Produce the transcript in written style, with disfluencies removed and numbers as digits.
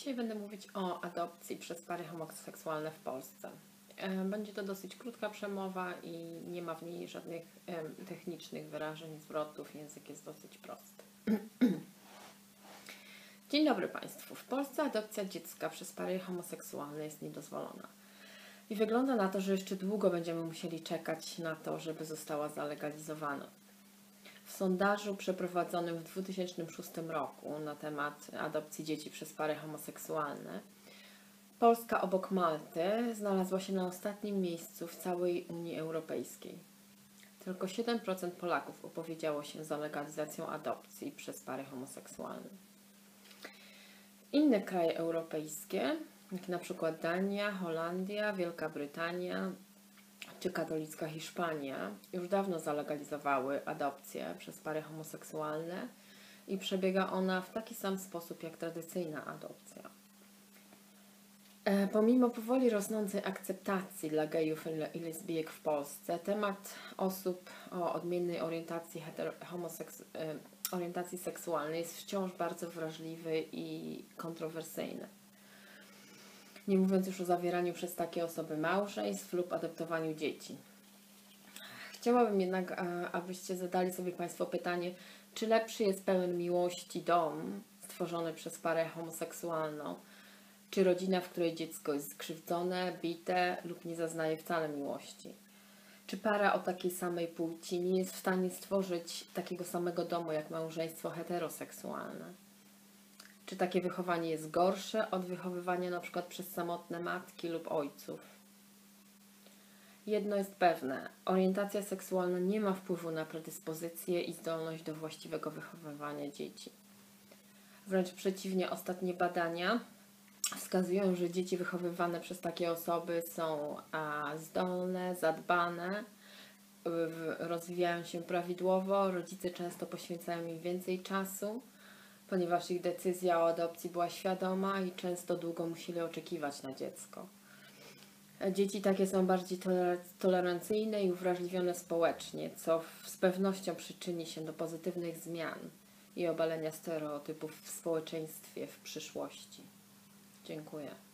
Dzisiaj będę mówić o adopcji przez pary homoseksualne w Polsce. Będzie to dosyć krótka przemowa i nie ma w niej żadnych technicznych wyrażeń, zwrotów. Język jest dosyć prosty. Dzień dobry Państwu. W Polsce adopcja dziecka przez pary homoseksualne jest niedozwolona. I wygląda na to, że jeszcze długo będziemy musieli czekać na to, żeby została zalegalizowana. W sondażu przeprowadzonym w 2006 roku na temat adopcji dzieci przez pary homoseksualne Polska obok Malty znalazła się na ostatnim miejscu w całej Unii Europejskiej. Tylko 7% Polaków opowiedziało się za legalizacją adopcji przez pary homoseksualne. Inne kraje europejskie, jak na przykład Dania, Holandia, Wielka Brytania czy katolicka Hiszpania, już dawno zalegalizowały adopcję przez pary homoseksualne i przebiega ona w taki sam sposób jak tradycyjna adopcja. Pomimo powoli rosnącej akceptacji dla gejów i lesbijek w Polsce, temat osób o odmiennej orientacji seksualnej jest wciąż bardzo wrażliwy i kontrowersyjny. Nie mówiąc już o zawieraniu przez takie osoby małżeństw lub adoptowaniu dzieci. Chciałabym jednak, abyście zadali sobie Państwo pytanie, czy lepszy jest pełen miłości dom stworzony przez parę homoseksualną, czy rodzina, w której dziecko jest skrzywdzone, bite lub nie zaznaje wcale miłości? Czy para o takiej samej płci nie jest w stanie stworzyć takiego samego domu jak małżeństwo heteroseksualne? Czy takie wychowanie jest gorsze od wychowywania np. przez samotne matki lub ojców? Jedno jest pewne, orientacja seksualna nie ma wpływu na predyspozycję i zdolność do właściwego wychowywania dzieci. Wręcz przeciwnie, ostatnie badania wskazują, że dzieci wychowywane przez takie osoby są zdolne, zadbane, rozwijają się prawidłowo, rodzice często poświęcają im więcej czasu, ponieważ ich decyzja o adopcji była świadoma i często długo musieli oczekiwać na dziecko. Dzieci takie są bardziej tolerancyjne i uwrażliwione społecznie, co z pewnością przyczyni się do pozytywnych zmian i obalenia stereotypów w społeczeństwie w przyszłości. Dziękuję.